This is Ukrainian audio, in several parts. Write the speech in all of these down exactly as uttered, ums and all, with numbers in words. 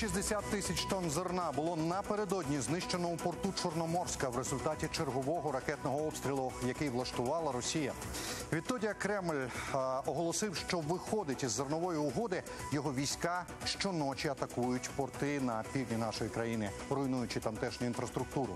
шістдесят тисяч тонн зерна було напередодні знищено у порту Чорноморська в результаті чергового ракетного обстрілу, який влаштувала Росія. Відтоді Кремль а, оголосив, що виходить із зернової угоди. Його війська щоночі атакують порти на півдні нашої країни, руйнуючи тамтешню інфраструктуру.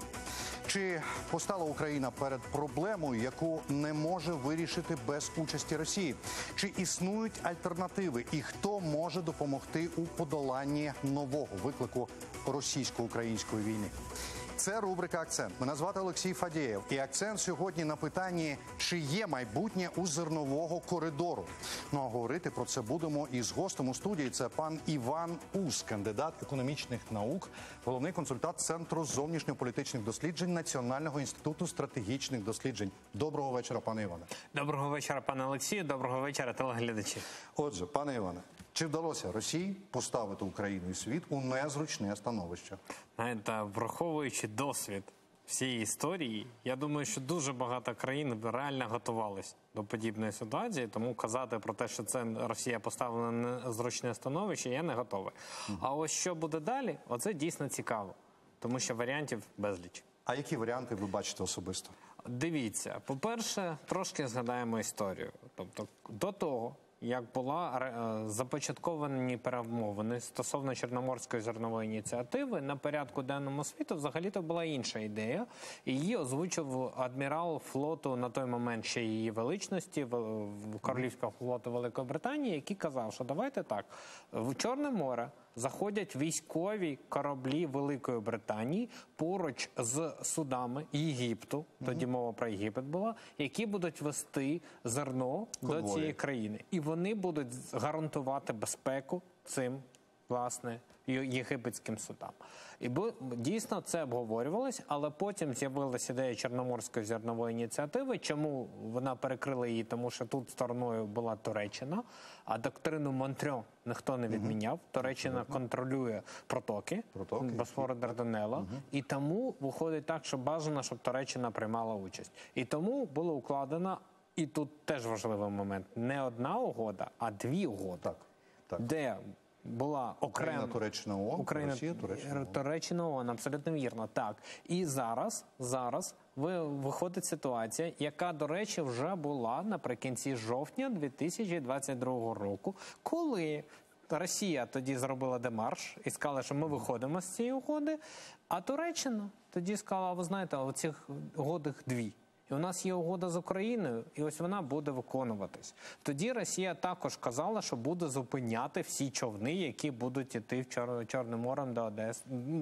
Чи постала Україна перед проблемою, яку не може вирішити без участі Росії? Чи існують альтернативи? І хто може допомогти у подоланні нового виклику російсько-української війни? Це рубрика «Акцент». Мене звати Олексій Фадєєв. І акцент сьогодні на питанні, чи є майбутнє у зернового коридору. Ну а говорити про це будемо із гостем у студії. Це пан Іван Ус, кандидат економічних наук, головний консультант Центру зовнішньополітичних досліджень Національного інституту стратегічних досліджень. Доброго вечора, пане Іване. Доброго вечора, пане Олексію. Доброго вечора, телеглядачі. Отже, пане Іване, чи вдалося Росії поставити Україну і світ у незручне становище? Знаєте, враховуючи досвід всієї історії, я думаю, що дуже багато країн реально готувались до подібної ситуації, тому казати про те, що це Росія поставила на незручне становище, я не готовий. Угу. А ось що буде далі, оце дійсно цікаво, тому що варіантів безліч. А які варіанти ви бачите особисто? Дивіться, по-перше, трошки згадаємо історію. Тобто, до того, як була започатковані перемовини стосовно Чорноморської зернової ініціативи, на порядку денному світу взагалі-то була інша ідея. Її озвучив адмірал флоту на той момент ще її величності, Королівського флоту Великої Британії, який казав, що давайте так, в Чорне море заходять військові кораблі Великої Британії поруч з судами Єгипту, тоді мова про Єгипет була, які будуть вести зерно Конвої. до цієї країни. І вони будуть гарантувати безпеку цим, власне, єгипетським судам. І дійсно це обговорювалось, але потім з'явилася ідея Чорноморської зернової ініціативи. Чому вона перекрила її? Тому що тут стороною була Туреччина, а доктрину Монтрьо ніхто не відміняв. Угу. Туреччина угу. контролює протоки, протоки Босфору, Дарданелла. Угу. І тому виходить так, що бажано, щоб Туреччина приймала участь. І тому було укладено, і тут теж важливий момент, не одна угода, а дві угоди. Так, так. Де була окрема Україна, Туреччина, ООН, Україна, Росія, Туреччина, ООН. Туреччина, ООН, абсолютно вірно, так. І зараз, зараз виходить ситуація, яка, до речі, вже була наприкінці жовтня дві тисячі двадцять другого року, коли Росія тоді зробила демарш і сказала, що ми виходимо з цієї угоди, а Туреччина тоді сказала, ви знаєте, оцих угодах дві. І у нас є угода з Україною, і ось вона буде виконуватись. Тоді Росія також казала, що буде зупиняти всі човни, які будуть йти в Чор... Чорним морем до Одеси,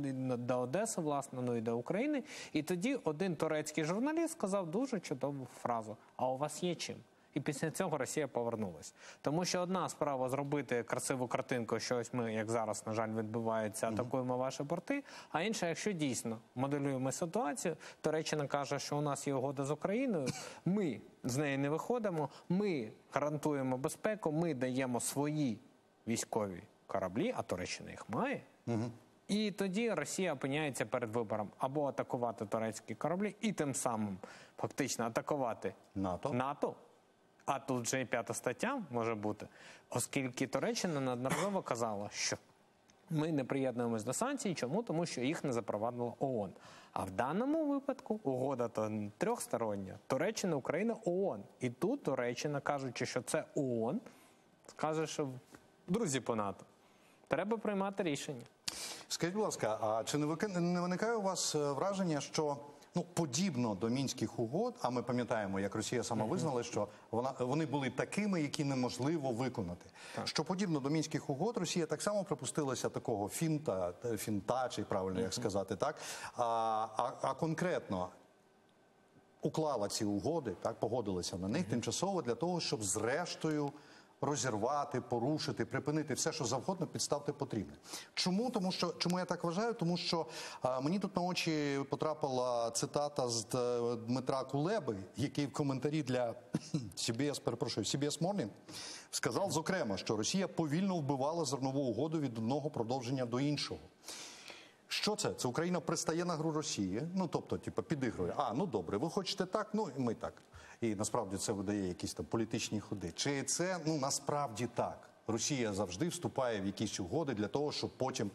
до Одеси, власне, ну і до України. І тоді один турецький журналіст сказав дуже чудову фразу: «А у вас є чим?» І після цього Росія повернулась. Тому що одна справа зробити красиву картинку, що ось ми, як зараз, на жаль, відбувається, атакуємо ваші порти, а інша, якщо дійсно моделюємо ситуацію, Туреччина каже, що у нас є угода з Україною, ми з неї не виходимо, ми гарантуємо безпеку, ми даємо свої військові кораблі, а Туреччина їх має. Угу. І тоді Росія опиняється перед вибором або атакувати турецькі кораблі і тим самим фактично атакувати НАТО. НАТО. А тут вже і п'ята стаття може бути, оскільки Туреччина неодноразово казала, що ми не приєднуємось до санкцій. Чому? Тому що їх не запровадила ООН. А в даному випадку угода то трьохстороння. Туреччина, Україна, ООН. І тут Туреччина, кажучи, що це ООН, скаже, що друзі по НАТО, треба приймати рішення. Скажіть, будь ласка, а чи не виникає у вас враження, що ну, подібно до Мінських угод, а ми пам'ятаємо, як Росія сама визнала, що вона, вони були такими, які неможливо виконати. Так. Що подібно до Мінських угод, Росія так само припустилася такого фінта, фінта, чи правильно як сказати, так? А, а, а конкретно уклала ці угоди, так, погодилася на них тимчасово для того, щоб зрештою розірвати, порушити, припинити все, що завгодно, підставити потрібне. Чому? Тому що, чому я так вважаю? Тому що а, мені тут на очі потрапила цитата з Дмитра Кулеби, який в коментарі для Сі Би Ес, перепрошую, Сі Би Ес Morning сказав, зокрема, що Росія повільно вбивала зернову угоду від одного продовження до іншого. Що це? Це Україна пристає на гру Росії, ну, тобто, типу, підігрує. А, ну, добре, ви хочете так, ну, і ми так. І, насправді, це видає якісь там політичні ходи. Чи це, ну, насправді так? Росія завжди вступає в якісь угоди для того, щоб потім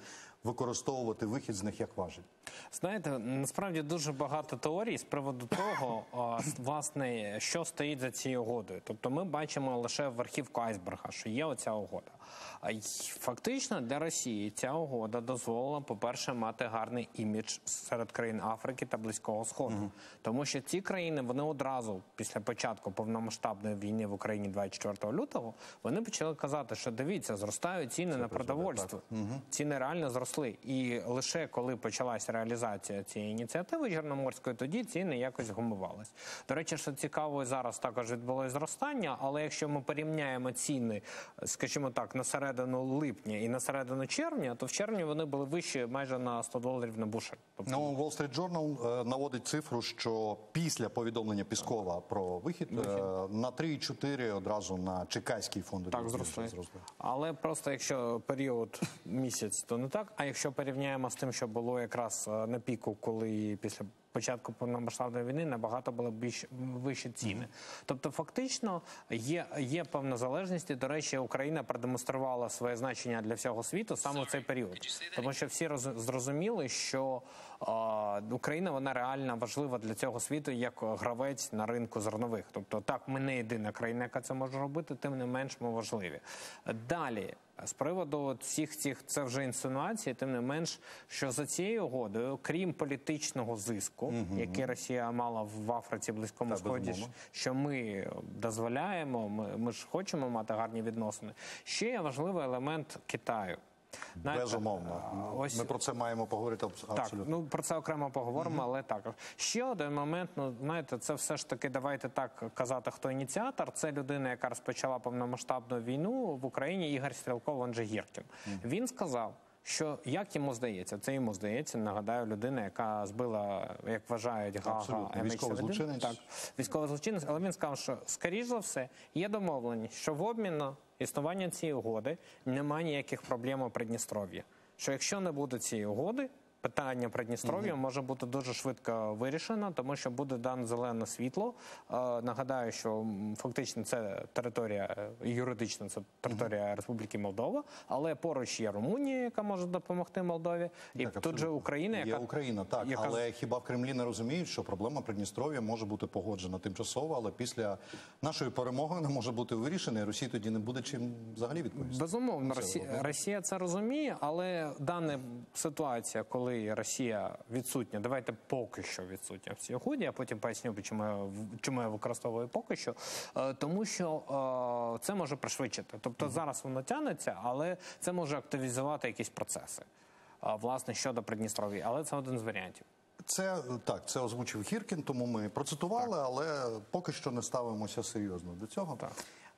використовувати вихід з них як важіль? Знаєте, насправді дуже багато теорій з приводу того, а, власне, що стоїть за цією угодою. Тобто ми бачимо лише верхівку айсберга, що є оця угода. А й фактично для Росії ця угода дозволила, по-перше, мати гарний імідж серед країн Африки та Близького Сходу. Mm-hmm. Тому що ці країни, вони одразу після початку повномасштабної війни в Україні двадцять четвертого лютого, вони почали казати, що дивіться, зростають ціни Це на продовольство. Mm-hmm. Ціни реально зросли. І лише коли почалася реалізація цієї ініціативи Чорноморської, тоді ціни якось гумувались. До речі, що цікаво, зараз також відбулось зростання, але якщо ми порівняємо ціни, скажімо так, на середину липня і на середину червня, то в червні вони були вищі майже на сто доларів на бушель. Тобто... Ну, Wall Street Journal е, наводить цифру, що після повідомлення Піскова про вихід, вихід. Е, на три цілих чотири одразу на чекайський фонд так зросли. зросли. Але просто якщо період місяць, то не так. А якщо порівняємо з тим, що було якраз на піку, коли після початку повномасштабної війни набагато були більш вищі ціни. Mm-hmm. Тобто фактично є, є певна залежність, і, до речі, Україна продемонструвала своє значення для всього світу саме в цей період. Тому що всі роз, зрозуміли, що е, Україна, вона реально важлива для цього світу як гравець на ринку зернових. Тобто так, ми не єдина країна, яка це може робити, тим не менш ми важливі. Далі, з приводу всіх цих, це вже інсинуації, тим не менш, що за цією угодою, крім політичного зиску, угу. який Росія мала в Африці, Близькому так, Сході, безумовно. Що ми дозволяємо, ми, ми ж хочемо мати гарні відносини, ще є важливий елемент Китаю. Знаєте, безумовно. Ось, ми про це маємо поговорити абсолютно. Так, ну про це окремо поговоримо, mm-hmm. але також. Ще один момент, ну, знаєте, це все ж таки, давайте так казати, хто ініціатор. Це людина, яка розпочала повномасштабну війну в Україні, Ігор Стрілков, он же Гіркін. Mm-hmm. Він сказав, що, як йому здається, це йому здається, нагадаю, людина, яка збила, як вважають, Гаага, військовий злочинець. Так, військовий злочинець, але він сказав, що, скоріш за все, є домовленість, що в обмін на існування цієї угоди немає ніяких проблем у Придністров'ї. Що якщо не буде цієї угоди, питання Придністров'я угу. може бути дуже швидко вирішено, тому що буде дане зелене світло. Е, нагадаю, що фактично це територія, юридично це територія угу. Республіки Молдова, але поруч є Румунія, яка може допомогти Молдові, і так, тут же Україна, яка... Є Україна, так, яка... але хіба в Кремлі не розуміють, що проблема Придністров'я може бути погоджена тимчасово, але після нашої перемоги не може бути вирішена, і Росії тоді не буде чим взагалі відповісти. Безумовно, Росія, Росія це розуміє, але дана ситуація, коли коли Росія відсутня, давайте поки що відсутня в цій угоді, а потім поясню, чому я, чому я використовую поки що, тому що це може пришвидшити. Тобто mm-hmm. зараз воно тягнеться, але це може активізувати якісь процеси, власне, щодо Придністров'я, але це один з варіантів. Це, так, це озвучив Гіркін, тому ми процитували, так. але поки що не ставимося серйозно до цього. Так.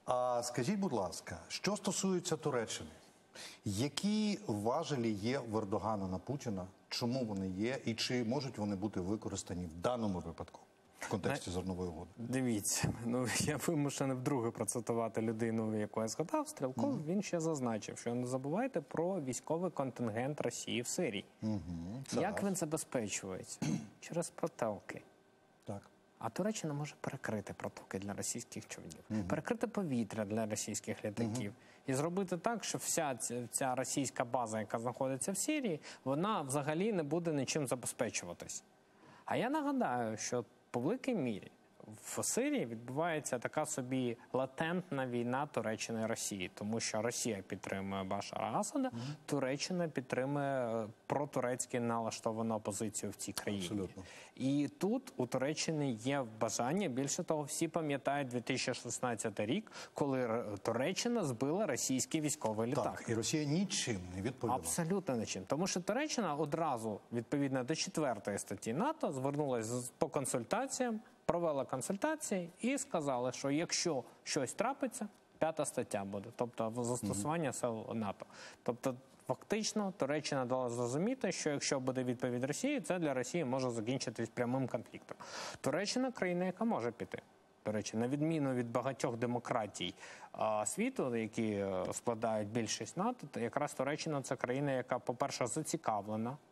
А скажіть, будь ласка, що стосується Туреччини, які важелі є в Ердогана на Путіна, чому вони є і чи можуть вони бути використані в даному випадку в контексті зернової угоди? Дивіться, ну я вимушений вдруге процитувати людину, яку я згадав, Стрілков, mm-hmm. він ще зазначив, що не забувайте про військовий контингент Росії в Сирії. Mm-hmm. Як він забезпечується? Через протоки. Так. А Туреччина може перекрити протоки для російських човнів, угу. перекрити повітря для російських літаків. Угу. І зробити так, що вся ця, ця російська база, яка знаходиться в Сирії, вона взагалі не буде нічим забезпечуватись. А я нагадаю, що по великій мірі в Сирії відбувається така собі латентна війна Туреччини і Росії, тому що Росія підтримує Башара Асада, mm-hmm. Туреччина підтримує протурецьки налаштовану опозицію в цій країні. Абсолютно. І тут у Туреччини є бажання, більше того, всі пам'ятають дві тисячі шістнадцятий рік, коли Туреччина збила російський військовий літак. Так, і Росія нічим не відповіла. Абсолютно нічим. Тому що Туреччина одразу, відповідно до четвертої статті НАТО, звернулася по консультаціям, провела консультації і сказали, що якщо щось трапиться, п'ята стаття буде, тобто застосування сил НАТО. Тобто фактично Туреччина дала зрозуміти, що якщо буде відповідь Росії, це для Росії може закінчитись прямим конфліктом. Туреччина – країна, яка може піти. До речі, на відміну від багатьох демократій а, світу, які складають більшість НАТО, то якраз Туреччина – це країна, яка, по-перше, зацікавлена в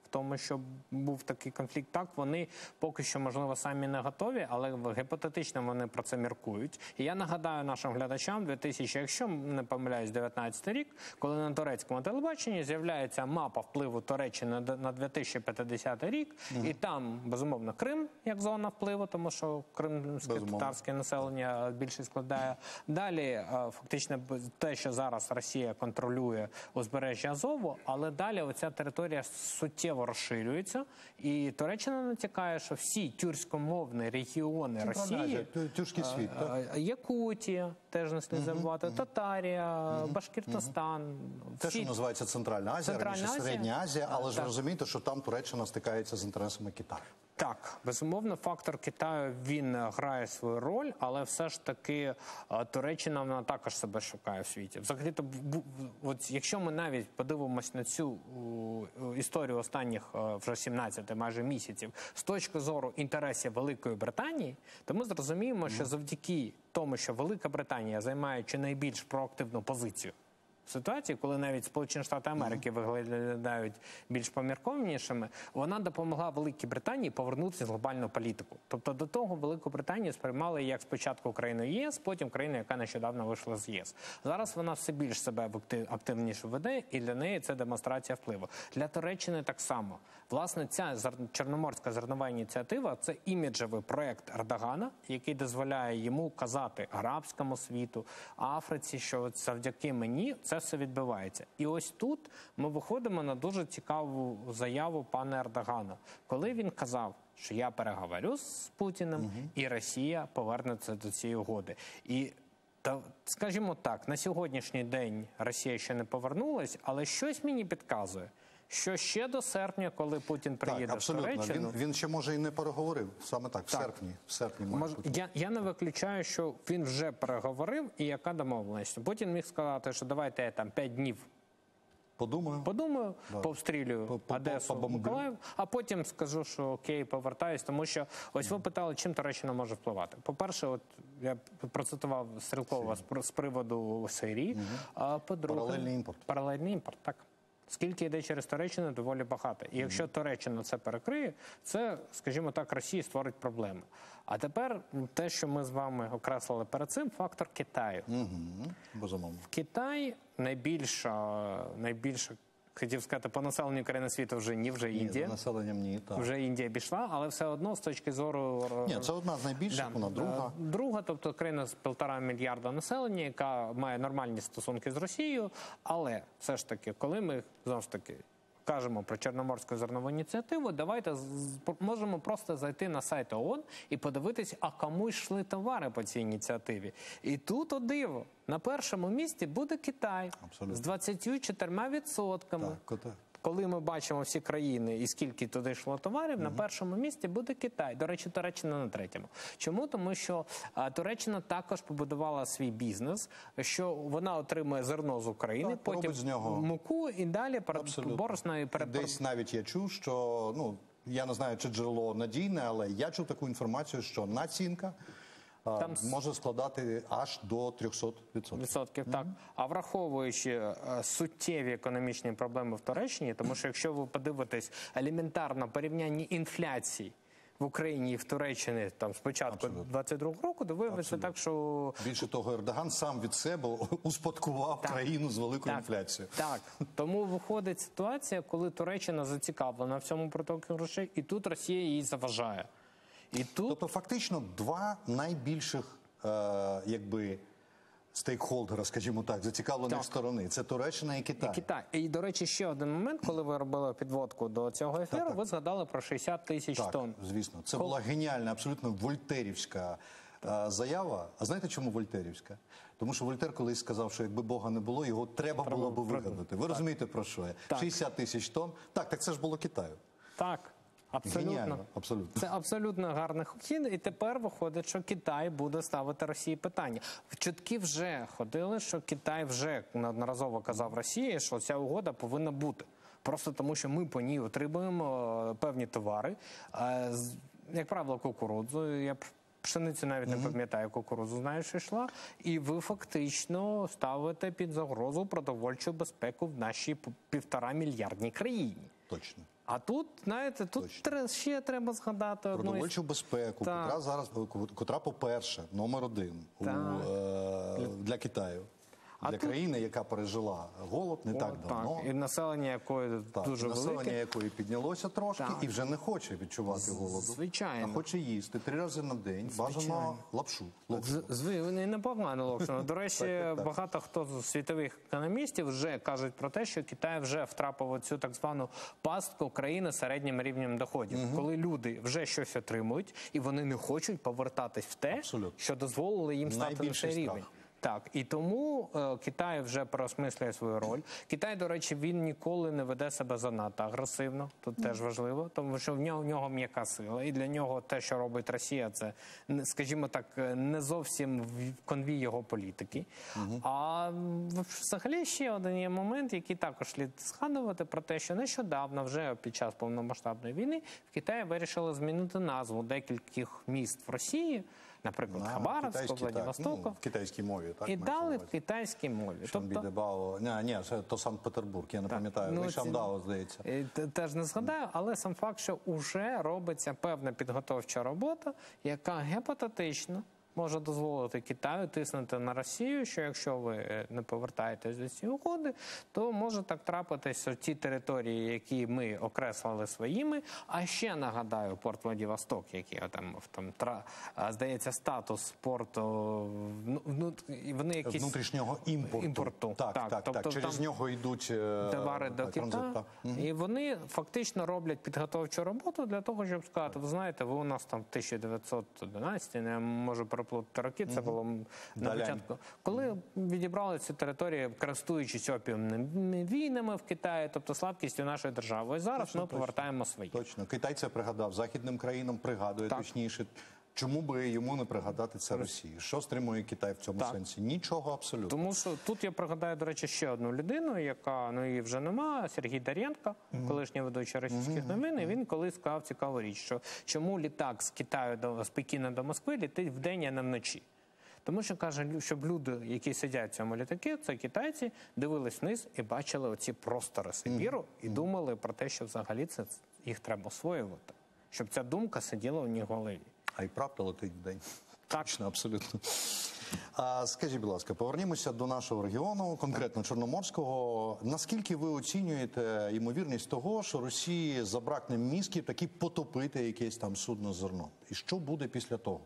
в тому, що був такий конфлікт. Так, вони поки що, можливо, самі не готові, але гіпотетично вони про це міркують. І я нагадаю нашим глядачам, дві тисячі, якщо не помиляюсь, дев'ятнадцятий рік, коли на турецькому телебаченні з'являється мапа впливу Туреччини на дві тисячі п'ятдесятий рік, mm-hmm. і там, безумовно, Крим як зона впливу, тому що кримське татарське населення більше складає. Далі, фактично, те, що зараз Росія контролює узбережжя Азову, але далі оця територія суттєво розширюється, і Туреччина натякає, що всі тюркськомовні регіони Росії, тюркський світ, так? Якутія, теж не слід забувати, угу, Татарія, угу, Башкортостан. Угу. Те, що називається Центральна Азія, Центральна раніше Середня Азія, але так. ж розумієте, що там Туреччина стикається з інтересами Китаю. Так, безумовно, фактор Китаю, він грає свою роль, але все ж таки Туреччина, вона також себе шукає в світі. Взагалі-то, от якщо ми навіть подивимось на цю історію останніх вже сімнадцяти майже місяців з точки зору інтересів Великої Британії, то ми зрозуміємо, що завдяки тому, що Велика Британія займає чи найбільш проактивну позицію в ситуації, коли навіть Сполучені Штати Америки виглядають більш поміркованішими, вона допомогла Великій Британії повернутися в глобальну політику. Тобто до того Велику Британію сприймали як спочатку країну ЄС, потім країну, яка нещодавно вийшла з ЄС. Зараз вона все більш себе активніше веде, і для неї це демонстрація впливу. Для Туреччини так само. Власне, ця Чорноморська зернова ініціатива – це іміджевий проєкт Ердогана, який дозволяє йому казати арабському світу, Африці, що завдяки мені це все відбувається. І ось тут ми виходимо на дуже цікаву заяву пана Ердогана, коли він казав, що я переговорю з Путіним, угу, і Росія повернеться до цієї угоди. І та, скажімо так, на сьогоднішній день Росія ще не повернулась, але щось мені підказує, що ще до серпня, коли Путін приїде так, абсолютно. в Туреччину... Він, він ще, може, і не переговорив. Саме так, в так. серпні. В серпні Мож, я, я не виключаю, що він вже переговорив, і яка домовленість. Путін міг сказати, що давайте я там п'ять днів подумаю, подумаю да. повстрілюю по, по, Одесу, по, по Миколаїв, а потім скажу, що окей, повертаюсь, тому що ось ви питали, чим Туреччина може впливати. По-перше, от я процитував Стрілкова з, з приводу Сирії, угу, а по-друге... Паралельний імпорт. Паралельний імпорт, так. Скільки йде через Туреччину, доволі багато. І якщо Туреччина це перекриє, це, скажімо так, Росії створить проблеми. А тепер те, що ми з вами окреслили перед цим, фактор Китаю. Угу. Безумовно. В Китай найбільша, найбільша, хотів сказати, по населенню країни світу вже ні, вже ні, Індія. За населенням ні, так. Вже Індія пішла, але все одно з точки зору... Ні, це одна з найбільших, да, вона друга. Друга, тобто країна з півтора мільярда населення, яка має нормальні стосунки з Росією, але все ж таки, коли ми, знову ж таки, кажемо про Чорноморську зернову ініціативу, давайте можемо просто зайти на сайт ООН і подивитися, а кому йшли товари по цій ініціативі. І тут, о диво, на першому місці буде Китай. Абсолютно. З двадцятьма чотирма відсотками. Так, так. Коли ми бачимо всі країни і скільки туди йшло товарів, угу, на першому місці буде Китай. До речі, Туреччина на третьому. Чому? Тому що а, Туреччина також побудувала свій бізнес, що вона отримує зерно з України, так, потім з нього муку і далі борошно. І перед... Десь навіть я чув, що, ну, я не знаю, чи джерело надійне, але я чув таку інформацію, що націнка Там може складати аж до трьохсот відсотків. Відсотків, так. Mm-hmm. А враховуючи е, суттєві економічні проблеми в Туреччині, тому що якщо ви подивитесь елементарно порівняння інфляції в Україні і в Туреччині там з початку двадцять другого року, то виявиться так, що... Більше того, Ердоган сам від себе успадкував так. країну з великою так. інфляцією. Так. Тому виходить ситуація, коли Туреччина зацікавлена в цьому протоку грошей, і тут Росія їй заважає. І тут... Тобто фактично два найбільших е, якби, стейкхолдера, скажімо так, зацікавлених сторони. Це Туреччина і Китай. І Китай. І, до речі, ще один момент, коли ви робили підводку до цього ефіру, так, так. ви згадали про шістдесят тисяч так, тонн. Звісно. Це Кол... була геніальна, абсолютно вольтерівська е, заява. А знаєте, чому вольтерівська? Тому що Вольтер колись сказав, що якби Бога не було, його треба, треба було б вигадати. Ви так. розумієте, про що я? Так. шістдесят тисяч тонн. Так, так це ж було Китаю. Так. Абсолютно. Геніально, абсолютно. Це абсолютно гарний хід, і тепер виходить, що Китай буде ставити Росії питання. Чутки вже ходили, що Китай вже неодноразово казав Росії, що ця угода повинна бути. Просто тому, що ми по ній отримуємо певні товари, як правило, кукурудзу. Я пшеницю навіть mm-hmm. не пам'ятаю, кукурудзу знаю, що йшла. І ви фактично ставите під загрозу продовольчу безпеку в нашій півтора мільярдній країні. Точно. А тут, знаєте, тут тре- ще треба згадати одну Продовольчу безпеку, Так. котра зараз, котра, по-перше, номер один у, Так. е, для Китаю. А Для тут- країни, яка пережила голод не так О, давно. І населення якої Так, дуже населення велике. якої піднялося трошки Так. і вже не хоче відчувати голоду, звичайно. а хоче їсти три рази на день, бажано Звичайно. лапшу. З- Зви, вони непогано локшено. До речі, багато хто з світових економістів вже кажуть про те, що Китай вже втрапив у цю так звану пастку країни з середнім рівнем доходів, коли люди вже щось отримують і вони не хочуть повертатись в те, Абсолютно. що дозволило їм стати на Найбільший цей страх. рівень. Так, і тому е, Китай вже переосмислює свою роль. Китай, до речі, він ніколи не веде себе занадто агресивно. Тут теж важливо, тому що в нього, в нього м'яка сила. І для нього те, що робить Росія, це, не- скажімо так, е, не зовсім в конвій його політики. А м, взагалі ще один є момент, який також слід згадувати про те, що нещодавно, вже під час повномасштабної війни, в Китаї вирішили змінити назву декількох міст в Росії, наприклад, На Хабаровську, китайській, так, Владивостоку. ну, в китайській мові. Так, І мається дали на в увазі. китайській мові. Тобто, Шамбідебао. Ні, ні, це то Санкт-Петербург, я не пам'ятаю. ну, Ну, ці- Шамдао, здається. е, те- теж не згадаю, але сам факт, що вже робиться певна підготовча робота, яка гіпотетично може дозволити Китаю тиснути на Росію, що якщо ви е, не повертаєтесь до цієї угоди, то може так трапитися, що ті території, які ми окреслили своїми, а ще нагадаю, порт Владивосток, який там, там тра, а, здається, статус порту, ну, ну, і вони якісь Внутрішнього імпорту. імпорту. Так, так, так. тобто Через там нього йдуть е, товари до так, транзит, Китаю. так. І вони фактично роблять підготовчу роботу для того, щоб сказати, ви знаєте, ви у нас там в тисяча дев'ятсот одинадцятому, не можу переплутати роки, це було м, на Далянь. початку, коли відібрали ці території, користуючись опіумними війнами в Китаї, тобто слабкістю нашої держави. І зараз Точно, ми точно. повертаємо свої. Точно. Китай це пригадав. Західним країнам пригадує Так. точніше. Чому би йому не пригадати це Росії? Що стримує Китай в цьому Так. сенсі? Нічого абсолютно. Тому що тут я пригадаю, до речі, ще одну людину, яка, ну її вже немає, Сергій Дар'єнко, колишній ведучий російських новин, і він колись сказав цікаву річ, що чому літак з Китаю до з Пекіна до Москви літить вдень, а не вночі. Тому що, каже, лю- щоб люди, які сидять в цьому літакі, це китайці, дивились вниз і бачили оці простори Сибіру і думали про те, що взагалі це їх треба освоювати, щоб ця думка сиділа в них в голові. А й правда летить в день. Так. Точно, абсолютно. А скажіть, будь ласка, повернімося до нашого регіону, конкретно Чорноморського. Наскільки ви оцінюєте ймовірність того, що Росії забракне мізків таки потопити якесь там судно з зерном? І що буде після того?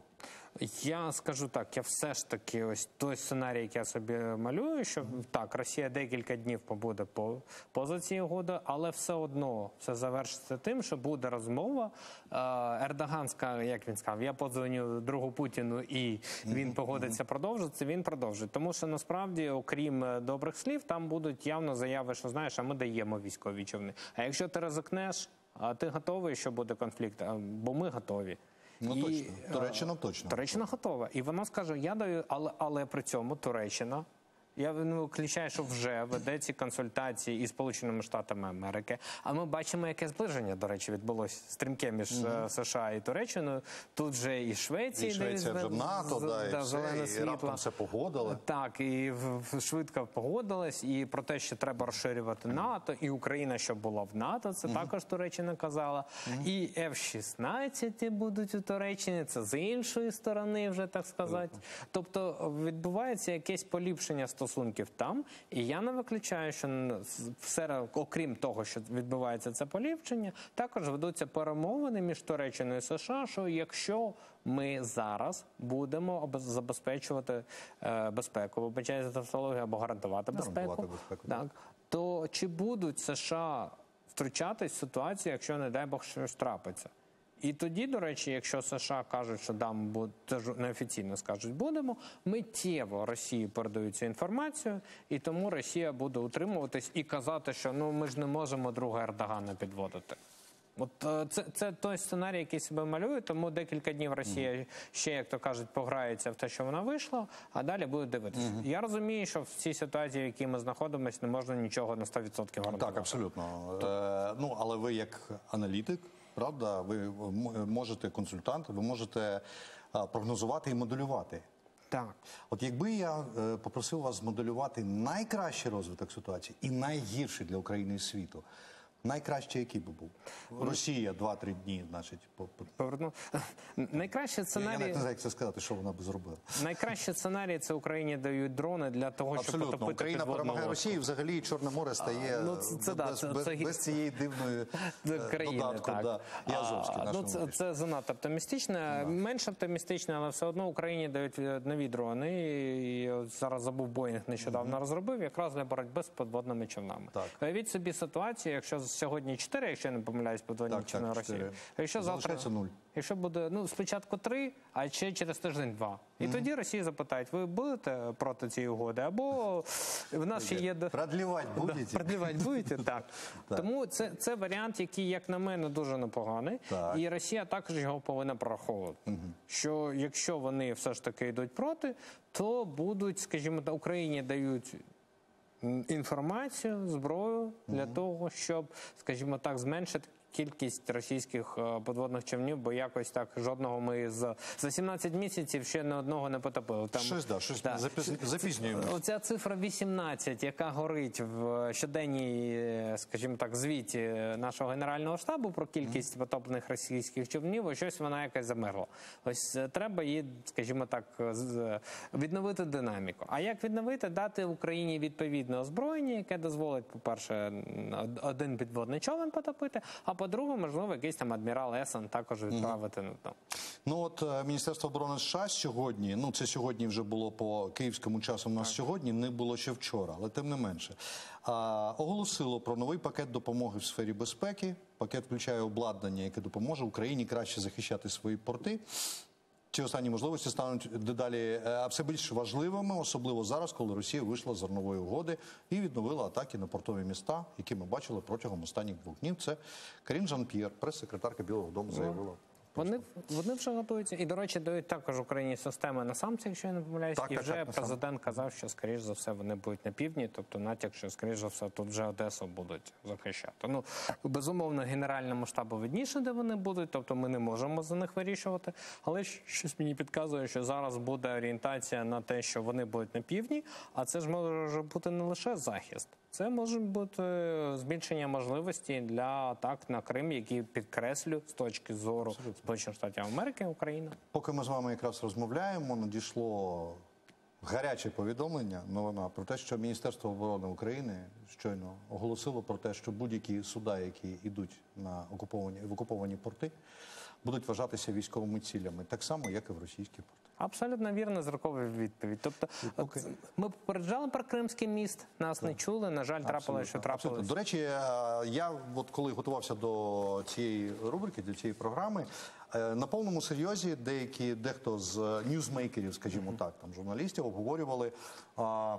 Я скажу так, я все ж таки ось той сценарій, який я собі малюю, що так, Росія декілька днів побуде по, поза цією угодою, але все одно все завершиться тим, що буде розмова. Е, Ердоган сказав, як він сказав, я подзвоню другу Путіну і він погодиться продовжити, він продовжить. Тому що насправді, окрім е, добрих слів, там будуть явно заяви, що знаєш, а ми даємо військові човни. А якщо ти ризикнеш, а ти готовий, що буде конфлікт, А, бо ми готові. Ну І, точно. е, Туреччина точно. Туреччина готова. І вона скаже, я даю, але, але при цьому Туреччина, я не виключаю, що вже веде ці консультації із Сполученими Штатами Америки. А ми бачимо, яке зближення, до речі, відбулося стрімке між е, США і Туреччиною. Тут вже і Швеція, І Швеція вже в НАТО, да, і все, зелене і світло. раптом все погодили. Так, і в- в- швидко погодилась, і про те, що треба розширювати НАТО, і Україна, щоб була в НАТО, це також Туреччина казала. І еф шістнадцять будуть у Туреччині, це з іншої сторони вже, так сказати. Тобто відбувається якесь поліпшення стосунків там, і я не виключаю, що н- з- все, окрім того, що відбувається це поліпшення, також ведуться перемовини між Туреччиною і США, що якщо ми зараз будемо обез- забезпечувати е, безпеку, вибачаю за тавтологію, або гарантувати безпеку, Гарантувати безпеку, так, то чи будуть США втручатись в ситуацію, якщо, не дай Бог, щось трапиться? І тоді, до речі, якщо США кажуть, що там буде, теж неофіційно скажуть, будемо, миттєво Росії передають цю інформацію, і тому Росія буде утримуватись і казати, що ну ми ж не можемо друга Ердогана підводити. От е, це, це той сценарій, який себе малює, тому декілька днів Росія ще, як то кажуть, пограється в те, що вона вийшла, а далі буде дивитися. Я розумію, що в цій ситуації, в якій ми знаходимося, не можна нічого на сто відсотків гарантувати. Так, абсолютно. Е, ну, але ви як аналітик, правда, ви м- можете консультант, ви можете е, прогнозувати і моделювати. Так. От якби я е, попросив вас змоделювати найкращий розвиток ситуації і найгірший для України і світу, Найкраще який би був? Росія два-три дні, значить, по- по- Поверну. Найкращий Я сценарій... навіть не знаю, як це сказати, що вона би зробила. Найкращий сценарій – це Україні дають дрони для того, щоб Абсолютно. потопити Україна підводну перемагає лодку. Росію, взагалі Чорне море стає ну, це- це да, без, це- без, це гі- без цієї дивної е, країни, додатку. так. Да, і Азовський А, наш ну, це, внутрішній. це занадто оптимістично. Менш оптимістично, але все одно Україні дають е, нові дрони. І от зараз забув, Боїнг нещодавно розробив, якраз для боротьби з підводними човнами. Так. Уявіть собі ситуацію, якщо сьогодні чотири, якщо я не помиляюсь, підводні Так, човни так, Росії. чотири. Якщо завтра, Залишається нуль. якщо буде, ну, спочатку три, а ще через тиждень два. І тоді Росію запитають, ви будете проти цієї угоди? Або в нас ще є... до- Продлівати будете? Продлівати будете? Так. Так. Тому це, це варіант, який, як на мене, дуже непоганий. Так. І Росія також його повинна прораховувати. Що якщо вони все ж таки йдуть проти, то будуть, скажімо, так, Україні дають м, інформацію, зброю для того, щоб, скажімо так, зменшити кількість російських е, підводних човнів, бо якось так жодного ми з за сімнадцять місяців ще не одного не потопили. Там Щось, да, щось запіс- запізнюємо. Оця цифра вісімнадцять, яка горить в щоденній, е, скажімо так, звіті нашого Генерального штабу про кількість потоплених російських човнів, ось щось вона якась замерла. Ось е, треба її, скажімо так, з- відновити динаміку. А як відновити? Дати Україні відповідне озброєння, яке дозволить, по-перше, од- один підводний човен потопити, а по-друге, можливо, якийсь там адмірал Есон також відправити. Ну, там. Ну от е, Міністерство оборони США сьогодні, ну це сьогодні вже було по київському часу, у нас сьогодні, не було ще вчора, але тим не менше, а, оголосило про новий пакет допомоги в сфері безпеки. Пакет включає обладнання, яке допоможе Україні краще захищати свої порти. Ці останні можливості стануть дедалі е, все більш важливими, особливо зараз, коли Росія вийшла з зернової угоди і відновила атаки на портові міста, які ми бачили протягом останніх двох днів. Це Карін Жан-П'єр, прес-секретарка Білого дому, заявила. Вони, вони вже готуються. І, до речі, дають також Україні системи на самці, якщо я не помиляюсь. Так, і так, вже так, на президент казав, що, скоріш за все, вони будуть на півдні. Тобто натяк, що, скоріш за все, тут вже Одесу будуть захищати. Ну, безумовно, Генеральному штабу видніше, де вони будуть. Тобто ми не можемо за них вирішувати. Але щось мені підказує, що зараз буде орієнтація на те, що вони будуть на півдні. А це ж може бути не лише захист. Це може бути збільшення можливості для атак на Крим, які, підкреслю, з точки зору Сполучених Штатів Америки, Україна. Поки ми з вами якраз розмовляємо, надійшло гаряче повідомлення, новина про те, що Міністерство оборони України щойно оголосило про те, що будь-які суда, які йдуть на окуповані, в окуповані порти, будуть вважатися військовими цілями, так само, як і в російські порти. Абсолютно вірна зіркова відповідь. Тобто, поки- от ми попереджали про Кримський міст, нас не чули, на жаль, трапилося, що трапилось. Абсолютно. До речі, е, я от коли готувався до цієї рубрики, до цієї програми, е, на повному серйозі деякі, дехто з ньюзмейкерів, скажімо так, там журналістів, обговорювали, а,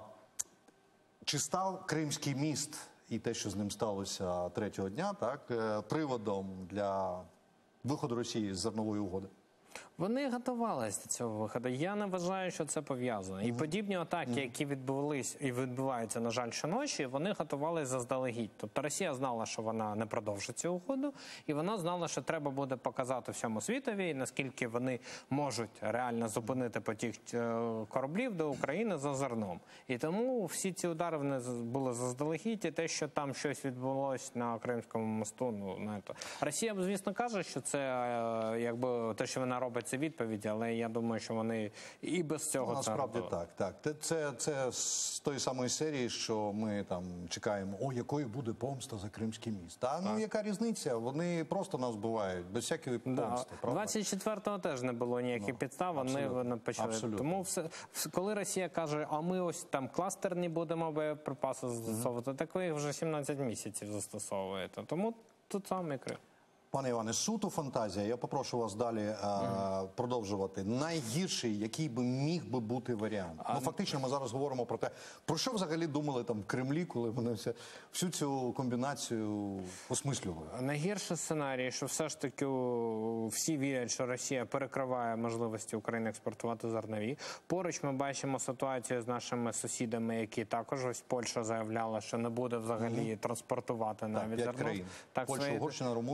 чи став Кримський міст і те, що з ним сталося третього дня, так, е, приводом для виходу Росії з зернової угоди. Вони готувалися до цього виходу. Я не вважаю, що це пов'язано. І подібні атаки, які відбулись і відбуваються, на жаль, щоночі, вони готувалися заздалегідь. Тобто Росія знала, що вона не продовжить цю угоду, і вона знала, що треба буде показати всьому світові, наскільки вони можуть реально зупинити потік е, кораблів до України за зерном. І тому всі ці удари вони з- були заздалегідь, і те, що там щось відбулося на Кримському мосту, ну, знаєте. Росія, звісно, каже, що це е, якби те, що вона робить, це відповідь, але я думаю, що вони і без цього Ну, це насправді робили. так, так. Те- Це, це з тої самої серії, що ми там чекаємо, о, якою буде помста за Кримський міст. Та ну яка різниця? Вони просто нас вбивають, без всякої Да. помсти. Правда? двадцять четвертого теж не було ніяких підстав, вони, абсолютно, вони почали. абсолютно. Тому все, вс- коли Росія каже, а ми ось там кластерні будемо боєприпаси застосовувати, так ви їх вже сімнадцять місяців застосовуєте. Тому тут саме Крим. Пане Іване, суто фантазія. Я попрошу вас далі е, продовжувати. Найгірший, який би міг би бути варіант. Ну фактично, ми зараз говоримо про те, про що взагалі думали там в Кремлі, коли вони все, всю цю комбінацію осмислювали. Найгірший сценарій, що все ж таки о, всі вірять, що Росія перекриває можливості України експортувати зернові. Поруч ми бачимо ситуацію з нашими сусідами, які також, ось Польща заявляла, що не буде взагалі транспортувати навіть П'ять зерно. країн. Так, Польща, свої- Угорщина, Румунія, Болгарія.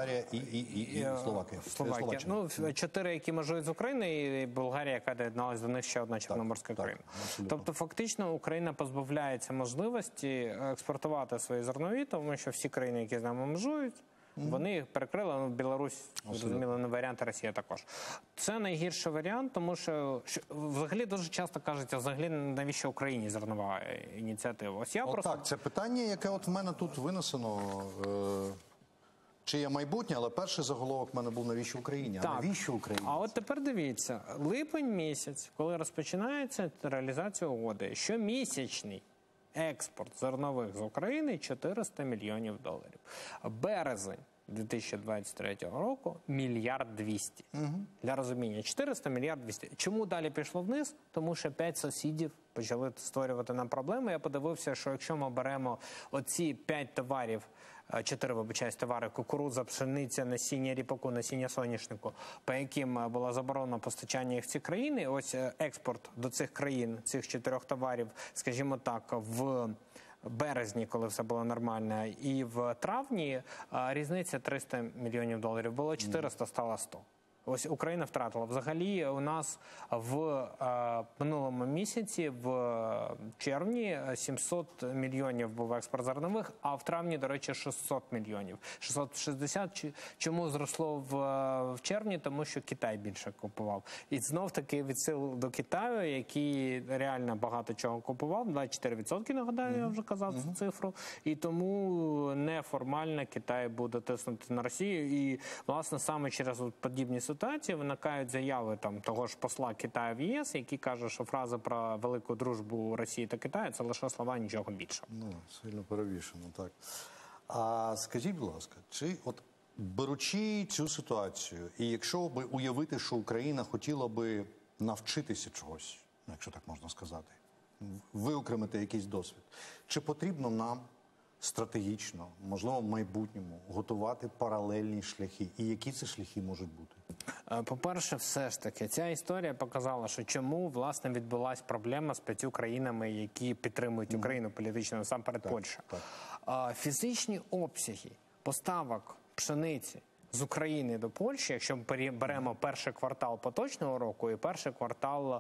Болгарія і, і, і, і Словакія. Словакія. Словаччина. Ну, чотири, які межують з Україною, і Болгарія, яка доєдналася до них, ще одна Чорноморська так, країна. абсолютно. Тобто, фактично, Україна позбавляється можливості експортувати свої зернові, тому що всі країни, які з нами межують, вони їх перекрили, ну, Білорусь, зрозуміло, не варіант, а Росія також. Це найгірший варіант, тому що, що взагалі дуже часто кажуть, а взагалі навіщо Україні зернова ініціатива? Ось я От просто... так, це питання, яке от в мене тут винесено, е, чиє майбутнє, але перший заголовок в мене був «Навіщо Україні?». А Так. навіщо Україні? А от тепер дивіться, липень місяць, коли розпочинається реалізація угоди, щомісячний експорт зернових з України чотириста мільйонів доларів. Березень дві тисячі двадцять третього року мільярд двісті. Угу. Для розуміння, чотириста, мільярд двісті. Чому далі пішло вниз? Тому що п'ять сусідів почали створювати нам проблеми. Я подивився, що якщо ми беремо оці п'ять товарів, чотири, вибачаюсь, товари: кукурудза, пшениця, насіння ріпаку, насіння соняшнику, по яким було заборонено постачання їх в ці країни, ось експорт до цих країн, цих чотирьох товарів, скажімо так, в березні, коли все було нормально, і в травні різниця триста мільйонів доларів. Було чотириста, стало сто. Ось Україна втратила. Взагалі у нас в е, минулому місяці, в червні, сімсот мільйонів був експорт зернових, а в травні, до речі, шістсот мільйонів. шістсот шістдесят. Чому зросло в, в червні? Тому що Китай більше купував. І знов-таки відсил до Китаю, який реально багато чого купував, двадцять чотири відсотки, нагадаю, я вже казав цю цифру. І тому неформально Китай буде тиснути на Росію. І, власне, саме через подібні ситуації ситуації виникають заяви там того ж посла Китаю в ЄС, який каже, що фраза про велику дружбу Росії та Китаю – це лише слова, нічого більше. Ну, сильно перевішено, так. А скажіть, будь ласка, чи от беручи цю ситуацію, і якщо би уявити, що Україна хотіла би навчитися чогось, якщо так можна сказати, виокремити якийсь досвід, чи потрібно нам стратегічно, можливо, в майбутньому, готувати паралельні шляхи? І які ці шляхи можуть бути? По-перше, все ж таки, ця історія показала, що чому, власне, відбулася проблема з п'ятью країнами, які підтримують Україну політично, насамперед Польща. Так. Фізичні обсяги поставок пшениці з України до Польщі, якщо ми беремо перший квартал поточного року і перший квартал,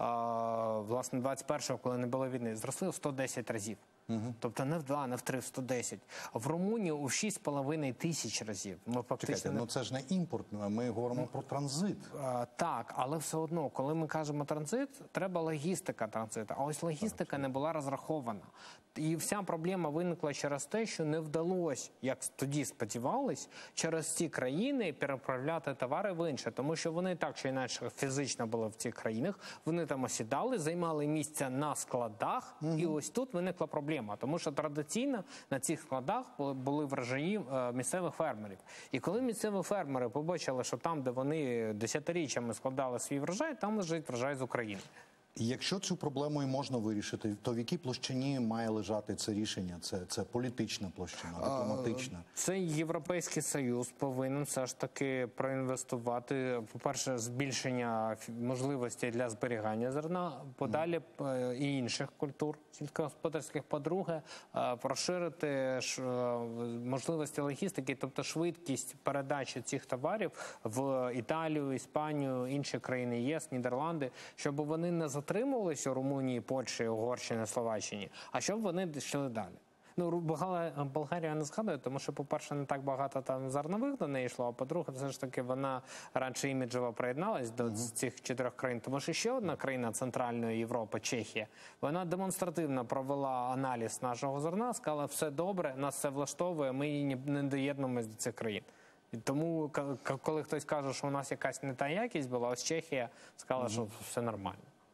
власне, двадцять першого, коли не було війни, зросли в сто десять разів. Угу. Тобто не в два, не в три, в сто десять. В Румунії у шість з половиною тисяч разів. Ми фактично... Чекайте, ну це ж не імпорт, ми говоримо про транзит. А, так, але все одно, коли ми кажемо транзит, треба логістика транзиту. А ось логістика не була розрахована. І вся проблема виникла через те, що не вдалося, як тоді сподівались, через ці країни переправляти товари в інше. Тому що вони так чи інакше фізично були в цих країнах, вони там осідали, займали місця на складах, угу. І ось тут виникла проблема. Тому що традиційно на цих складах були врожаї місцевих фермерів. І коли місцеві фермери побачили, що там, де вони десятиріччями складали свій врожай, там лежить врожай з України. Якщо цю проблему і можна вирішити, то в якій площині має лежати це рішення? Це, це політична площина, дипломатична? Це Європейський Союз повинен все ж таки проінвестувати, по-перше, збільшення можливостей для зберігання зерна, подалі mm. і інших культур сільськогосподарських, по-друге, розширити можливості логістики, тобто швидкість передачі цих товарів в Італію, Іспанію, інші країни ЄС, Нідерланди, щоб вони не затримувалися у Румунії, Польщі, Угорщині, Словаччині, а щоб вони йшли далі. Ну, Болгарія не згадує, тому що, по-перше, не так багато там зернових до неї йшло, а по-друге, все ж таки вона раніше іміджево приєдналась до mm-hmm. цих чотирьох країн. Тому що ще одна країна Центральної Європи, Чехія, вона демонстративно провела аналіз нашого зерна, сказала, все добре, нас все влаштовує, ми не доєднуємося до цих країн. І тому, коли хтось каже, що у нас якась не та якість була, ось Чехія сказала, mm-hmm. що все нормально.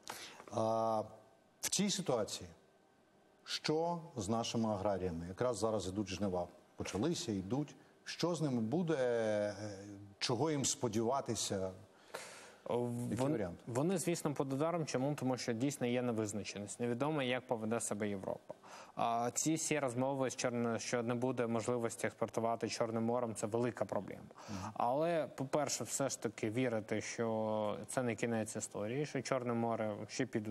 А, в цій ситуації що з нашими аграріями? Якраз зараз ідуть жнива. Почалися, йдуть. Що з ними буде? Чого їм сподіватися? Який Вон, варіант? Вони, звісно, під ударом. Чому? Тому що дійсно є невизначеність. Невідомо, як поведе себе Європа. А ці всі розмови, що не буде можливості експортувати Чорним морем, це велика проблема. Uh-huh. Але, по-перше, все ж таки вірити, що це не кінець історії, що Чорне море ще підуть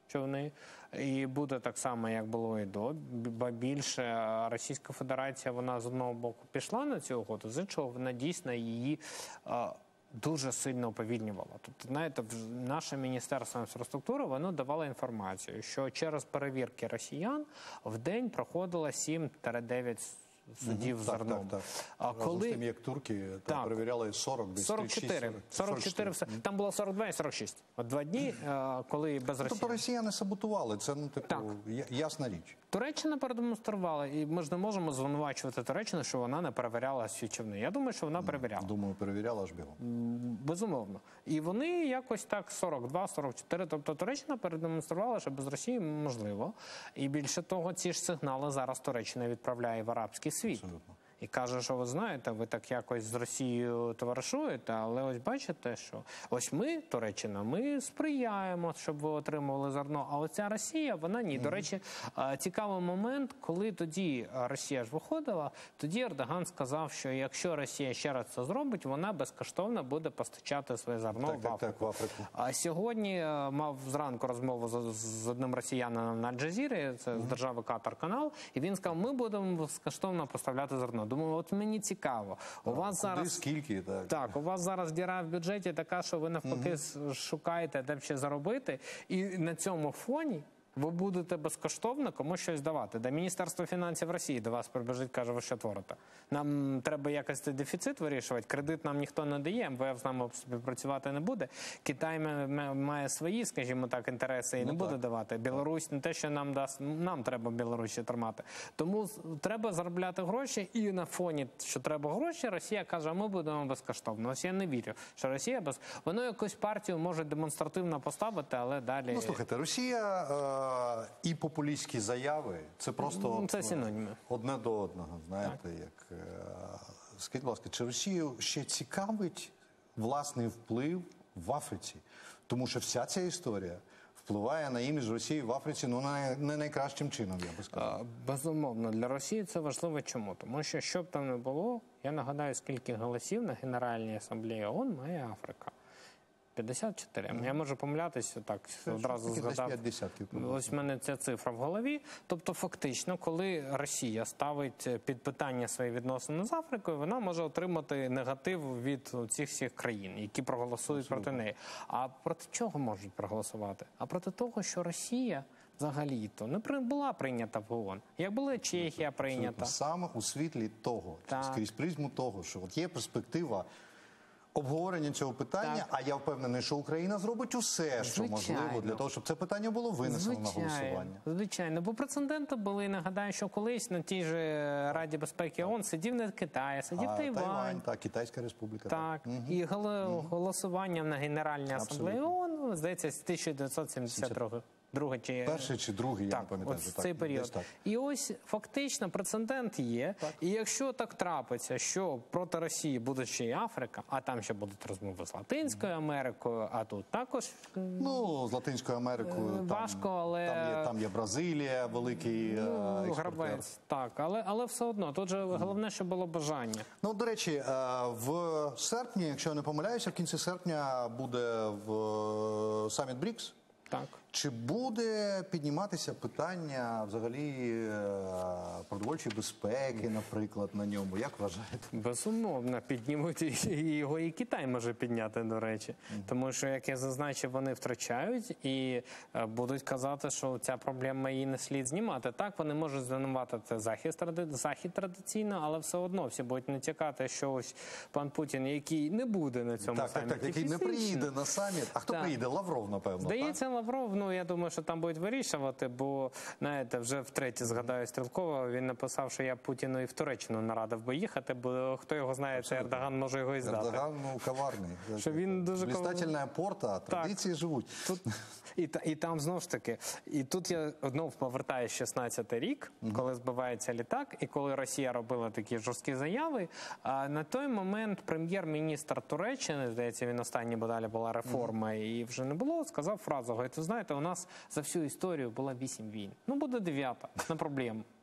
човни. І буде так само, як було і до. Ба більше Російська Федерація, вона з одного боку пішла на цю угоду, з іншого вона дійсно її а, дуже сильно уповільнювала. Тобто, знаєте, наше Міністерство інфраструктури, воно давало інформацію, що через перевірки росіян в день проходило сім-дев'ять судів Угу, з так, зерном. так, так. А Разом коли... з тим, як турки, там Так. перевіряли сорок, десь сорок чотири. сорок чотири, все. Там було сорок два і сорок шість. От два дні, е, коли без Росії. Тобто росіяни саботували, це, ну, типу, Так. я- ясна річ. Туреччина продемонструвала, і ми ж не можемо звинувачувати Туреччину, що вона не перевіряла ці човни. Я думаю, що вона перевіряла. Думаю, перевіряла аж бігом. Безумовно. І вони якось так сорок два - сорок чотири. Тобто Туреччина передемонструвала, що без Росії можливо. І більше того, ці ж сигнали зараз Туреччина відправляє в арабський світ. Абсолютно. І каже, що ви знаєте, ви так якось з Росією товаришуєте, але ось бачите, що ось ми, Туреччина, ми сприяємо, щоб ви отримували зерно, а оця Росія, вона ні. Mm-hmm. До речі, цікавий момент, коли тоді Росія ж виходила, тоді Ердоган сказав, що якщо Росія ще раз це зробить, вона безкоштовно буде постачати своє зерно Так, в так, Африку. так, в Африку. А сьогодні мав зранку розмову з, з одним росіянином на Аль-Джазірі, це mm-hmm. з держави Катар канал, і він сказав, ми будемо безкоштовно поставляти зерно. Думаю, от мені цікаво. У вас Куди, зараз скільки, так. Так, у вас зараз діра в бюджеті така, що ви навпаки mm-hmm. шукаєте, де б ще заробити, і на цьому фоні ви будете безкоштовно комусь щось давати. Де Міністерство фінансів Росії до вас прибіжить, каже, ви що творите? Нам треба якось цей дефіцит вирішувати, кредит нам ніхто не дає, ем ве еф з нами співпрацювати не буде. Китай має свої, скажімо так, інтереси і не ну, буде так. давати. Білорусь не те, що нам дасть, нам треба Білорусь ще тримати. Тому треба заробляти гроші, і на фоні, що треба гроші, Росія каже, а ми будемо безкоштовно. Ось я не вірю, що Росія без... Воно якусь партію може демонстративно поставити, але далі... Ну, слухайте, Росія... Е... і популістські заяви – це просто це синоніми. Одне до одного. Знаєте, так. як скажіть, будь ласка, чи Росію ще цікавить власний вплив в Африці? Тому що вся ця історія впливає на імідж Росії в Африці, ну, не найкращим чином, я би сказав. Безумовно, для Росії це важливо чому? Тому що, що б там не було, я нагадаю, скільки голосів на Генеральній асамблеї ООН має Африка. п'ятдесят чотири. Mm. Я можу помилятися, так, це одразу згадав. Ось в мене ця цифра в голові. Тобто, фактично, коли Росія ставить під питання свої відносини з Африкою, вона може отримати негатив від цих всіх країн, які проголосують Абсолютно. проти неї. А проти чого можуть проголосувати? А проти того, що Росія взагалі-то не була прийнята в ООН. Як була Чехія прийнята. Саме у світлі того, так. скрізь призму того, що от є перспектива обговорення цього питання, так. а я впевнений, що Україна зробить усе, що Звичайно. можливо, для того, щоб це питання було винесено Звичайно. на голосування. Звичайно, бо прецеденти були, нагадаю, що колись на тій же Раді безпеки ООН сидів не Китай, а сидів а, Тайвань. Тайвань, так, Китайська республіка. Так, так. і угу. голосування на Генеральній асамблеї ООН, здається, з тисяча дев'ятсот сімдесят другого. Другий чи... Перший чи другий, так, я не пам'ятаю. Ось цей період. Так. І ось фактично прецедент є. Так. І якщо так трапиться, що проти Росії буде ще й Африка, а там ще будуть розмови з Латинською Америкою, а тут також... Ну, з Латинською Америкою важко, там, але... там, є, там є Бразилія, великий ну, експортер. Гравець, так, але, але все одно. Тут же головне, щоб було бажання. Ну, до речі, в серпні, якщо я не помиляюся, в кінці серпня буде в саміт БРІКС. Так. Чи буде підніматися питання взагалі продовольчої безпеки, наприклад, на ньому? Як вважаєте? Безумовно, піднімуть і його і Китай може підняти, до речі. Mm-hmm. Тому що, як я зазначив, вони втрачають і будуть казати, що ця проблема її не слід знімати. Так, вони можуть звинуватити захід, захід традиційно, але все одно всі будуть натякати, що ось пан Путін, який не буде на цьому так, саміті. Так, так, який не приїде на саміт. А хто так. приїде? Лавров, напевно. Здається, так? Лавров. Ну, я думаю, що там будуть вирішувати, бо, знаєте, вже втретє згадаю Стрілкова, він написав, що я Путіну і в Туреччину нарадив би їхати, бо хто його знає, це Ердоган може його і здати. Ердоган, ну, коварний. Що він дуже блистательна порта, традиції так. живуть. Тут, і, і там, знову ж таки, і тут я знову повертаюся шістнадцятий рік, угу. коли збивається літак, і коли Росія робила такі жорсткі заяви, а на той момент прем'єр-міністр Туреччини, здається, він останній, бо далі була реформа, угу. і вже не було, сказав фразу, говорить, ви знаєте, у нас за всю історію була вісім війн. Ну, буде дев'ята, не проблема.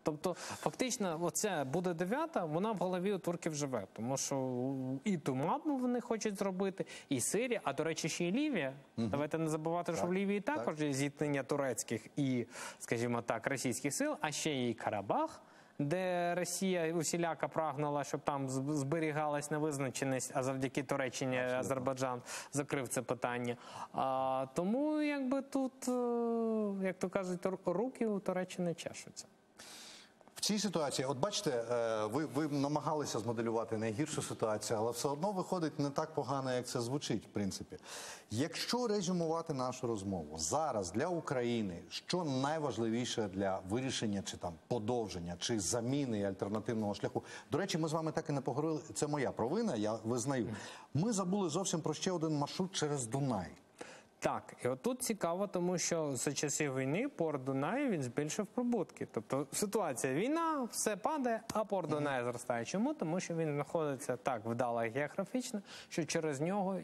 Тобто, фактично, оця буде дев'ята, вона в голові у турків живе. Тому що і Туману вони хочуть зробити, і Сирія, а, до речі, ще й Лівія. Угу. Давайте не забувати, так, що в Лівії також є зіткнення турецьких і, скажімо так, російських сил, а ще є і Карабах, де Росія усіляка прагнула, щоб там зберігалась невизначеність, а завдяки Туреччині Абсолютно. Азербайджан закрив це питання. А, тому, якби тут, як то кажуть, руки у Туреччини чешуться. В цій ситуації, от бачите, ви, ви намагалися змоделювати найгіршу ситуацію, але все одно виходить не так погано, як це звучить, в принципі. Якщо резюмувати нашу розмову, зараз для України, що найважливіше для вирішення, чи там подовження, чи заміни альтернативного шляху? До речі, ми з вами так і не поговорили, це моя провина, я визнаю. Ми забули зовсім про ще один маршрут через Дунай. Так, і отут цікаво, тому що за часів війни порт Дунаю, він збільшив прибутки. Тобто ситуація війна, все падає, а порт Дунаю зростає. Чому? Тому що він знаходиться так вдало географічно, що через нього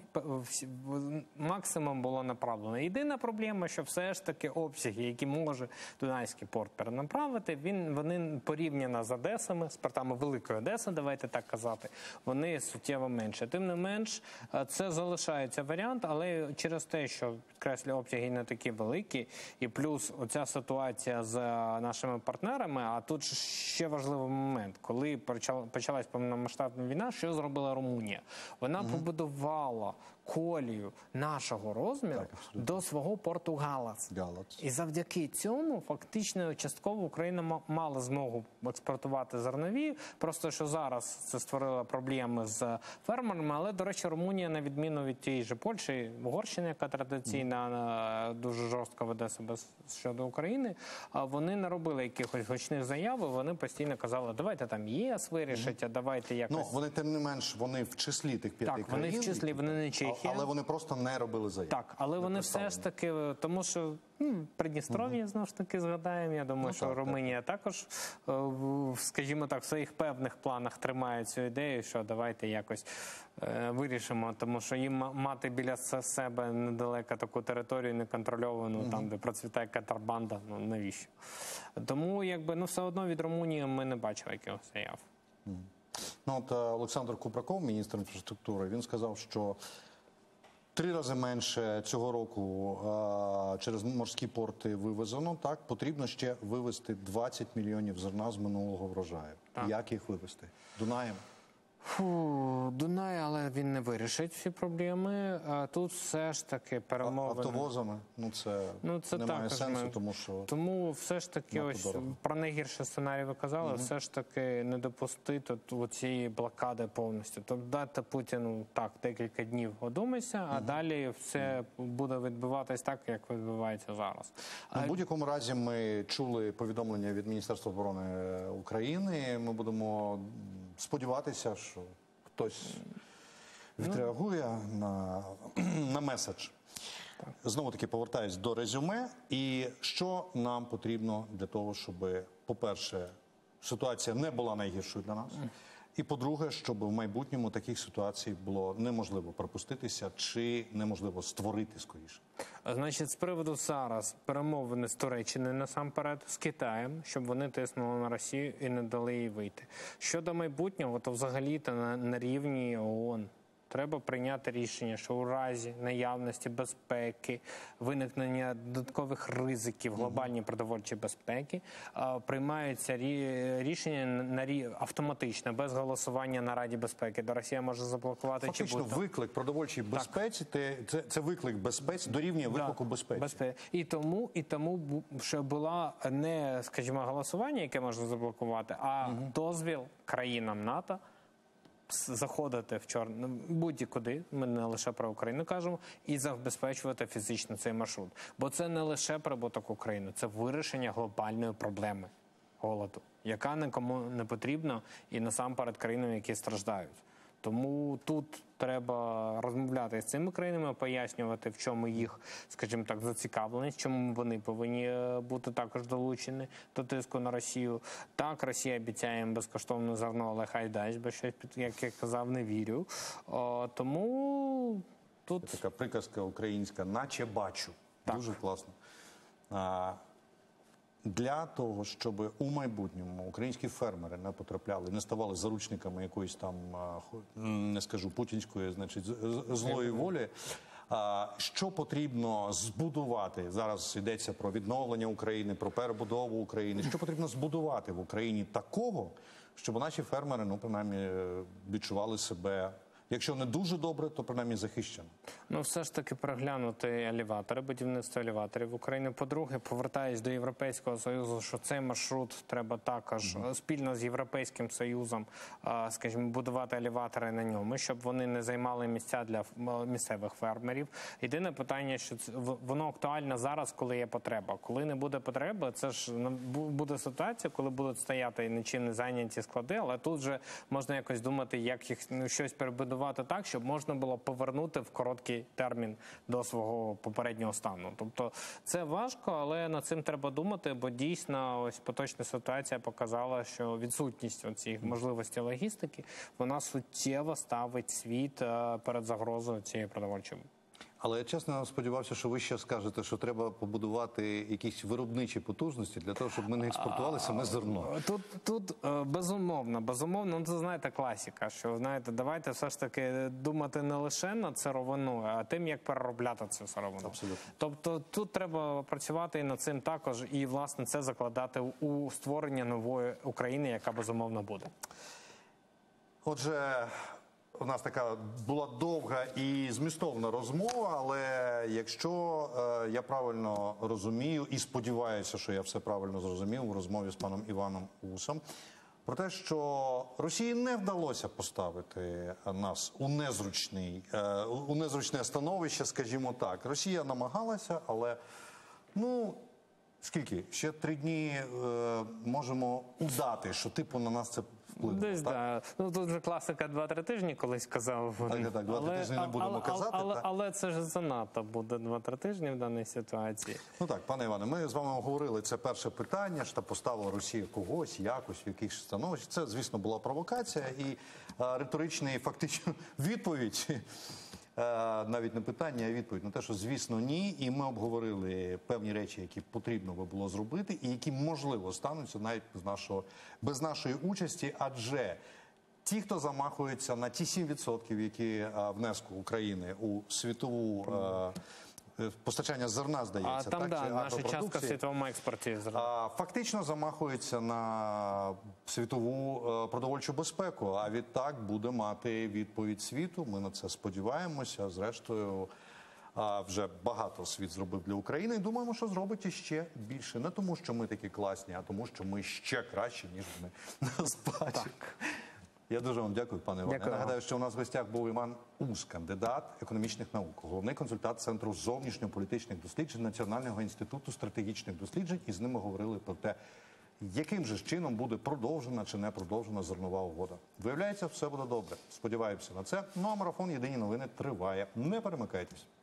максимум було направлено. Єдина проблема, що все ж таки обсяги, які може Дунайський порт перенаправити, він, вони порівняно з Одесами, з портами Великої Одеси, давайте так казати, вони суттєво менше. Тим не менш, це залишається варіант, але через те, що підкреслю, обсяги не такі великі, і плюс оця ситуація з нашими партнерами, а тут ще важливий момент, коли почалась повномасштабна війна, що зробила Румунія? Вона mm-hmm. побудувала колію нашого розміру так, до свого порту Галац. Галац. І завдяки цьому фактично частково Україна мала змогу експортувати зернові, просто що зараз це створило проблеми з фермерами, але, до речі, Румунія, на відміну від тієї ж Польщі, Угорщини, яка традиційно mm. дуже жорстко веде себе щодо України, вони не робили якихось гучних заяв, вони постійно казали, давайте там ЄС вирішить, mm. а давайте якось... Ну, вони, тим не менш, вони в числі тих п'яти так, країн. Так, вони в числі, вони не Чехія. Але вони просто не робили заяв. Так, але вони все ж таки, тому що ну, Придністров'я, знову ж таки, згадаємо, я думаю, ну, що так, Румунія так. також, скажімо так, в своїх певних планах тримає цю ідею, що давайте якось е, вирішимо, тому що їм мати біля себе недалеко таку територію неконтрольовану, угу. там, де процвітає контрабанда, ну навіщо? Тому, якби, ну, все одно від Румунії ми не бачили якихось заяв. Угу. Ну, от Олександр Кубраков, міністр інфраструктури, він сказав, що три рази менше цього року а, через морські порти вивезено, так, потрібно ще вивезти двадцять мільйонів зерна з минулого врожаю. Так. Як їх вивезти? Дунаєм? Фу, Дунай, але він не вирішить всі проблеми. А тут все ж таки перемовини... Автовозами? Ну, це, ну, це немає сенсу, ми... тому що... Тому все ж таки, ось, про найгірший сценарій ви казали, угу. все ж таки не допустити цієї блокади повністю. Тобто дати Путіну, так, декілька днів одумайся, угу. а далі все угу. буде відбуватись так, як відбувається зараз. На а... будь-якому разі ми чули повідомлення від Міністерства оборони України. Ми будемо сподіватися, що хтось відреагує ну. на, на меседж. Так. Знову-таки повертаюсь до резюме. І що нам потрібно для того, щоб, по-перше, ситуація не була найгіршою для нас, і, по-друге, щоб в майбутньому таких ситуацій було неможливо пропуститися чи неможливо створити скоріше. Значить, з приводу зараз перемовини з Туреччиною насамперед, з Китаєм, щоб вони тиснули на Росію і не дали їй вийти. Щодо майбутнього, то взагалі-то на, на рівні ООН треба прийняти рішення, що у разі наявності безпеки, виникнення додаткових ризиків глобальної продовольчої безпеки, приймаються рішення на автоматично, без голосування на Раді безпеки. До Росія може заблокувати. Фактично, чи буде... виклик продовольчій безпеці, це, це виклик безпеці, дорівнює виклику да, безпеці. безпеки. І тому, і тому, що була не, скажімо, голосування, яке можна заблокувати, а угу. дозвіл країнам НАТО заходити в чорну будь-куди, ми не лише про Україну кажемо, і забезпечувати фізично цей маршрут. Бо це не лише прибуток України, це вирішення глобальної проблеми голоду, яка нікому не потрібна і насамперед країнам, які страждають. Тому тут треба розмовляти з цими країнами, пояснювати, в чому їх, скажімо так, зацікавленість, чому вони повинні бути також долучені до тиску на Росію. Так, Росія обіцяє їм безкоштовне зерно, але хай дасть, бо щось, як я казав, не вірю. О, тому тут... Це така приказка українська, наче бачу. Так. Дуже класно. А, для того, щоб у майбутньому українські фермери не потрапляли, не ставали заручниками якоїсь там, а, хо- м, не скажу, путінської, значить, з- з- злої волі, а, що потрібно збудувати? Зараз йдеться про відновлення України, про перебудову України. Що потрібно збудувати в Україні такого, щоб наші фермери, ну, принаймні, відчували себе, якщо не дуже добре, то принаймні захищено. Ну, все ж таки переглянути елеватори, будівництво елеваторів в Україні. По-друге, повертаюсь до Європейського Союзу, що цей маршрут треба також е, спільно з Європейським Союзом, е, скажімо, будувати елеватори на ньому, щоб вони не займали місця для ф- м- місцевих фермерів. Єдине питання, що це- в- воно актуально зараз, коли є потреба. Коли не буде потреби, це ж ну, бу- буде ситуація, коли будуть стояти нічим не зайняті склади, але тут вже можна якось думати, як їх ну, щось перебудувати так, щоб можна було повернути в короткий термін до свого попереднього стану. Тобто це важко, але над цим треба думати, бо дійсно ось поточна ситуація показала, що відсутність цієї можливості логістики, вона суттєво ставить світ е, перед загрозою цієї продовольчої. Але я чесно сподівався, що ви ще скажете, що треба побудувати якісь виробничі потужності для того, щоб ми не експортували саме зерно. Тут, тут е, безумовно, безумовно, ну це знаєте класика, що знаєте, давайте все ж таки думати не лише над сировиною, а тим, як переробляти цю сировину. Абсолютно. Тобто тут треба працювати і над цим також, і власне це закладати у створення нової України, яка безумовно буде. Отже, у нас така була довга і змістовна розмова, але якщо е, я правильно розумію і сподіваюся, що я все правильно зрозумів у розмові з паном Іваном Усом, про те, що Росії не вдалося поставити нас у незручний, е, у незручне становище, скажімо так. Росія намагалася, але, ну, скільки? Ще три дні е, можемо удати, що типу на нас це вплинуло. Десь, так? да. Ну, тут вже класика два-три тижні колись казав. Так, так, два-три тижні не будемо але, казати, Але, так. але це ж занадто буде два-три тижні в даній ситуації. Ну так, пане Іване, ми з вами обговорили це перше питання, що поставила Росія когось, якось, в якихось становищ. Це, звісно, була провокація і е, риторична і фактично відповідь. Е, навіть не питання, а відповідь на те, що, звісно, ні. І ми обговорили певні речі, які потрібно би було зробити, і які, можливо, стануться навіть без, нашого, без нашої участі, адже ті, хто замахується на ті сім відсотків, які е, внеску України у світову е, е, постачання зерна, здається, А там, так, да, чи наша частка в агропродукції, світовому експорті. а, фактично замахується на світову е, продовольчу безпеку. А відтак буде мати відповідь світу. Ми на це сподіваємося. Зрештою, а, вже багато світ зробив для України. І думаємо, що зробить іще більше. Не тому, що ми такі класні, а тому, що ми ще кращі, ніж вони нас бачать. Я дуже вам дякую, пане Іване. Дякую Я вам. нагадаю, що у нас в гостях був Іван Ус, кандидат економічних наук, головний консультант Центру зовнішньополітичних досліджень Національного інституту стратегічних досліджень. І з ними говорили про те, яким же ж чином буде продовжена чи не продовжена зернова угода. Виявляється, все буде добре. Сподіваємося на це. Ну а марафон «Єдині новини» триває. Не перемикайтесь.